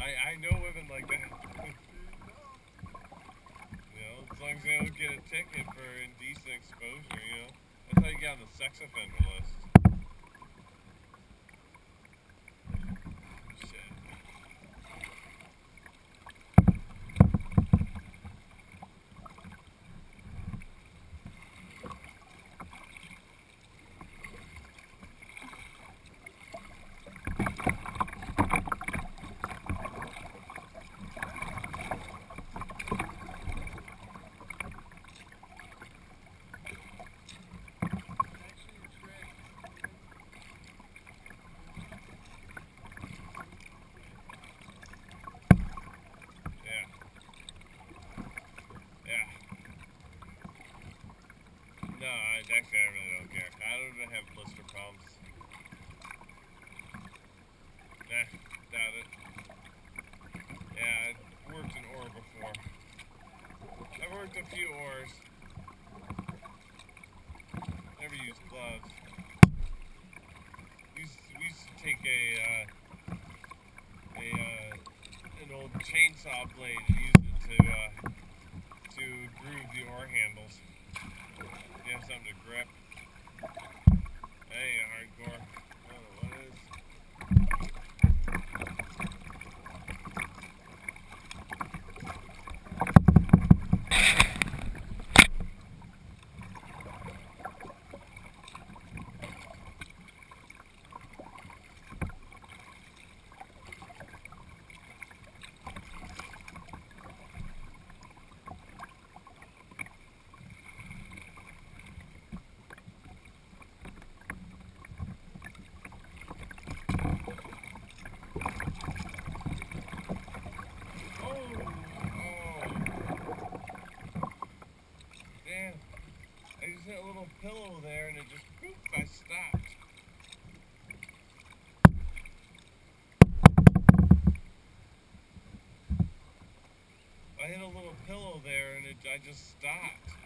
I know women like that. You know, as long as they don't get a ticket for indecent exposure, you know. That's how you get on the sex offender list. Shit. No, actually, I really don't care. I don't even have blister problems. Nah, doubt it. Yeah, I worked in ore before. I've worked a few ores. Never used gloves. We used to take an old chainsaw blade and use it to groove the ore handles. You have something to grip. Hey, hardcore. I don't know what it is. Damn. I just hit a little pillow there and it just, boop, I stopped. I hit a little pillow there and I just stopped.